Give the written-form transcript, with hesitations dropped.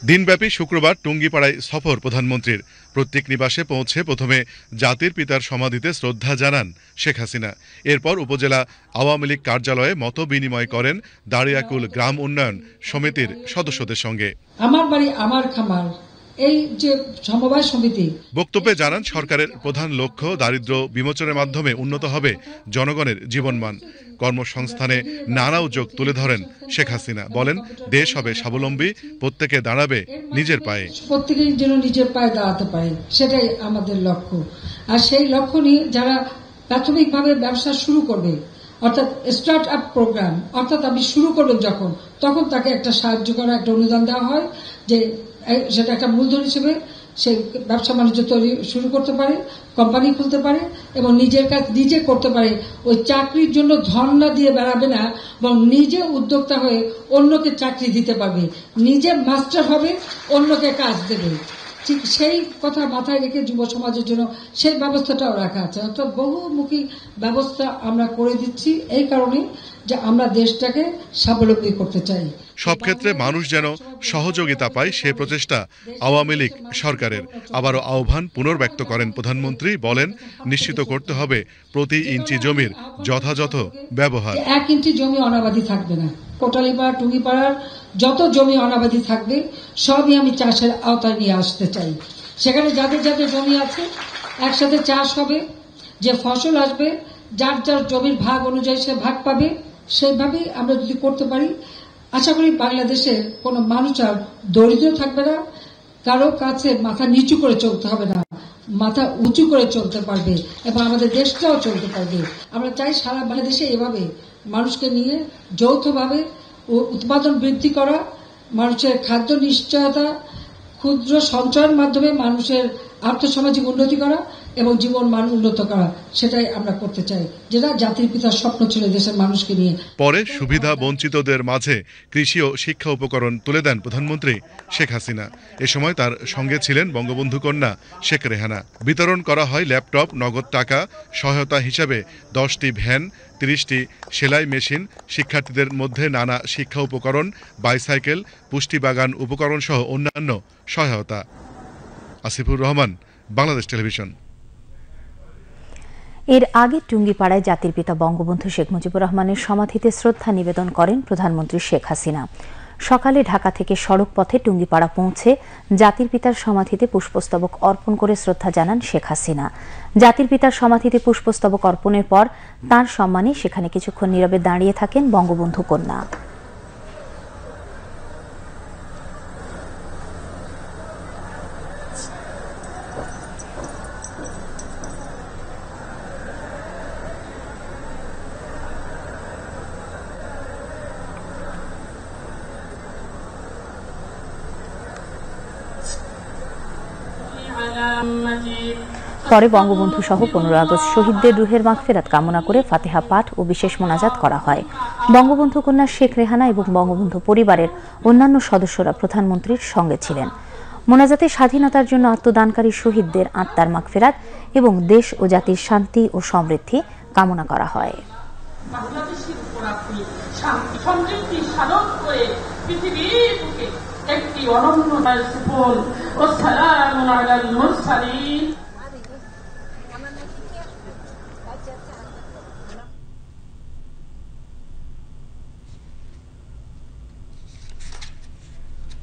দিনব্যাপী শুক্রবার টুঙ্গিপাড়ায় সফর প্রধানমন্ত্রীর। প্রত্যেক নিবাসে পৌঁছে প্রথমে জাতির পিতার সমাধিতে শ্রদ্ধা জানান শেখ হাসিনা। এরপর উপজেলা আওয়ামী লীগ কার্যালয়ে মত বিনিময় করেন দাড়িয়াকুল গ্রাম উন্নয়ন সমিতির সদস্যদের সঙ্গে। আমার বাড়ি আমার খামার এই যে সমবায় সমিতি বক্তব্যে জানান সরকারের প্রধান লক্ষ্য দারিদ্র্য বিমোচনের মাধ্যমে উন্নত হবে জনগণের জীবনমান। কর্মসংস্থানে নানা উদ্যোগ তুলে ধরেন শেখ হাসিনা। বলেন দেশ হবে স্বাবলম্বী, প্রত্যেকে দাঁড়াবে নিজের পায়ে। প্রত্যেকেই যেন নিজের পায়ে দাঁড়াতে পারে, সেটাই আমাদের লক্ষ্য। আর সেই লক্ষ্য নিয়ে যারা প্রাথমিকভাবে ব্যবসা শুরু করবে, অর্থাৎ স্টার্ট আপ প্রোগ্রাম, অর্থাৎ আপনি শুরু করবেন তখন তাকে একটা সাহায্য করা, একটা অনুদান দেওয়া হয় যে সেটা একটা মূলধন হিসেবে সে ব্যবসা বাণিজ্য শুরু করতে পারে, কোম্পানি খুলতে পারে এবং নিজের কাজ নিজে করতে পারে। ওই চাকরির জন্য ধন না দিয়ে বেড়াবে না, এবং নিজে উদ্যোক্তা হয়ে অন্যকে চাকরি দিতে পারবে, নিজে মাস্টার হবে, অন্যকে কাজ দেবে। ঠিক সেই কথা মাথায় রেখে যুব সমাজের জন্য সেই ব্যবস্থাটাও রাখা আছে। অর্থাৎ বহুমুখী ব্যবস্থা আমরা করে দিচ্ছি এই কারণে যে আমরা দেশটাকে স্বাবলম্বী করতে চাই। সব ক্ষেত্রে মানুষ যেন সহযোগিতা পায় সে প্রচেষ্টা আওয়ামী লীগ সরকারের। আবারও আহ্বান পুনর্ব্যক্ত করেন প্রধানমন্ত্রী। বলেন নিশ্চিত করতে হবে প্রতি ইঞ্চি জমির যথাযথ ব্যবহার। 1 ইঞ্চি জমি অনাবাদি থাকবে না। কোটালীপাড়া টুঙ্গিপাড়ার যত জমি অনাবাদি থাকবে সবই আমি চাষের আওতায় নিয়ে আসতে চাই। সেখানে যাদের যাদের জমি আছে একসাথে চাষ হবে, যে ফসল আসবে যার যার জমির ভাগ অনুযায়ী সে ভাগ পাবে। সেইভাবেই আমরা যদি করতে পারি, আশা করি বাংলাদেশে কোনো মানুষ আর দরিদ্র থাকবে না, কারো কাছে মাথা নিচু করে চলতে হবে না, মাথা উঁচু করে চলতে পারবে এবং আমাদের দেশটাও চলতে পারবে। আমরা চাই সারা বাংলাদেশে এভাবে মানুষকে নিয়ে যৌথভাবে উৎপাদন বৃদ্ধি করা, মানুষের খাদ্য নিশ্চয়তা, ক্ষুদ্র সঞ্চয়ের মাধ্যমে মানুষের আর্থসামাজিক উন্নতি করা এবং জীবন মান উন্নত করা, সেটাই আমরা করতে চাই, যেটা জাতির পিতার স্বপ্ন ছিল দেশের মানুষকে নিয়ে। পরে সুবিধা বঞ্চিতদের মাঝে কৃষি ও শিক্ষা উপকরণ তুলে দেন প্রধানমন্ত্রী শেখ হাসিনা। এ সময় তার সঙ্গে ছিলেন বঙ্গবন্ধু কন্যা শেখ রেহানা। বিতরণ করা হয় ল্যাপটপ, নগদ টাকা, সহায়তা হিসাবে 10টি ভ্যান, 30টি সেলাই মেশিন, শিক্ষার্থীদের মধ্যে নানা শিক্ষা উপকরণ, বাইসাইকেল, পুষ্টিবাগান উপকরণ সহ অন্যান্য সহায়তা। আসিফুর রহমান, বাংলাদেশ টেলিভিশন। এর আগে টুঙ্গিপাড়ায় জাতির পিতা বঙ্গবন্ধু শেখ মুজিবুর রহমানের সমাধিতে শ্রদ্ধা নিবেদন করেন প্রধানমন্ত্রী শেখ হাসিনা। সকালে ঢাকা থেকে সড়ক পথে টুঙ্গিপাড়া পৌঁছে জাতির পিতার সমাধিতে পুষ্পস্তবক অর্পণ করে শ্রদ্ধা জানান শেখ হাসিনা। জাতির পিতার সমাধিতে পুষ্পস্তবক অর্পণের পর তাঁর সম্মানে সেখানে কিছুক্ষণ নীরবে দাঁড়িয়ে থাকেন বঙ্গবন্ধু কন্যা। পরে বঙ্গবন্ধু সহ 15 আগস্ট শহীদদের রুহের মাগফিরাত কামনা করে ফাতিহা পাঠ ও বিশেষ মোনাজাত করা হয়। বঙ্গবন্ধু কন্যা শেখ রেহানা এবং বঙ্গবন্ধু পরিবারের অন্যান্য সদস্যরা প্রধানমন্ত্রীর সঙ্গে ছিলেন। মোনাজাতে স্বাধীনতার জন্য আত্মদানকারী শহীদদের আত্মার মাগফিরাত এবং দেশ ও জাতির শান্তি ও সমৃদ্ধি কামনা করা হয়। একটি অনন্য সুফল ও সালামুন আলাল মুরসালিন।